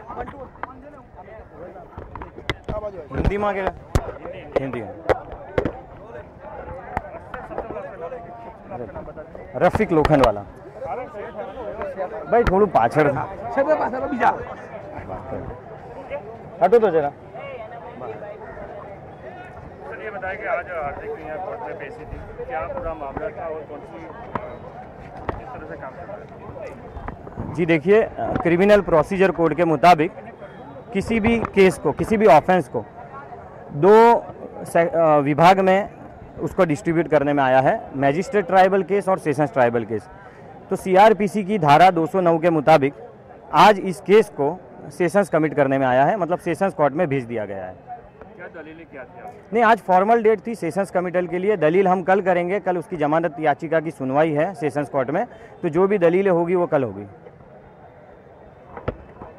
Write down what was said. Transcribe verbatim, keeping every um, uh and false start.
हिंदी में के हिंदी में रफीक लोखंड वाला भाई थोड़ा पाछड़ हटो तो जरा। ये बताया कि आज हार्दिक ने यहाँ कोर्ट में पेशी थी, क्या पूरा मामला था और कौन सी किस तरह से काम कर रहा है? जी देखिए, क्रिमिनल प्रोसीजर कोड के मुताबिक किसी भी केस को, किसी भी ऑफेंस को दो विभाग में उसको डिस्ट्रीब्यूट करने में आया है, मैजिस्ट्रेट ट्राइबल केस और सेशंस ट्राइबल केस। तो सीआरपीसी की धारा दो सौ नौ के मुताबिक आज इस केस को सेशंस कमिट करने में आया है, मतलब सेशंस कोर्ट में भेज दिया गया है। क्या दलीलें क्या थी? नहीं, आज फॉर्मल डेट थी सेशंस कमिटल के लिए। दलील हम कल करेंगे, कल उसकी जमानत याचिका की सुनवाई है सेशंस कोर्ट में, तो जो भी दलीलें होगी वो कल होगी।